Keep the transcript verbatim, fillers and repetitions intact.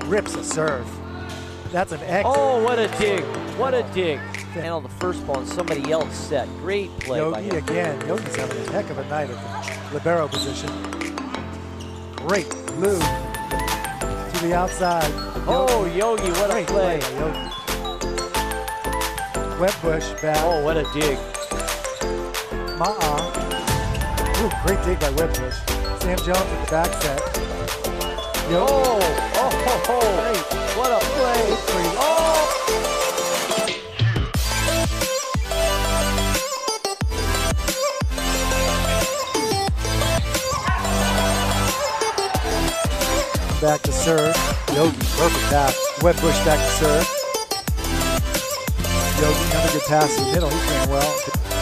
rips a serve. That's an excellent. Oh, what a dig. What a dig. Handle the first ball and somebody else set. Great play by Yogi him. again. Yogi's having a heck of a night at the libero position. Great move to the outside. Oh, Yogi, what a Great play. play by Yogi. Webbush back. Oh, what a dig. Ma-uh. Ooh, great dig by Webbush. Sam Jones with the back set. Yogi. Oh, oh, oh, oh. Great. What a play. Oh! Back to serve. Yogi, perfect pass. Webbush back to serve. Yogi, another good pass in the middle. He's playing well.